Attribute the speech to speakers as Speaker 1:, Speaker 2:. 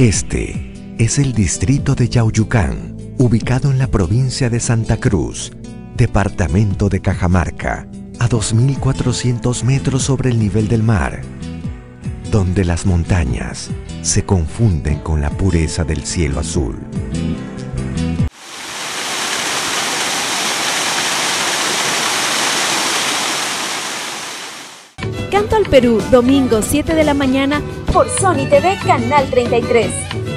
Speaker 1: Este es el distrito de Yauyucán, ubicado en la provincia de Santa Cruz, departamento de Cajamarca, a 2.400 metros sobre el nivel del mar, donde las montañas se confunden con la pureza del cielo azul.
Speaker 2: Canto al Perú, domingo 7 de la mañana por Sony TV Canal 33.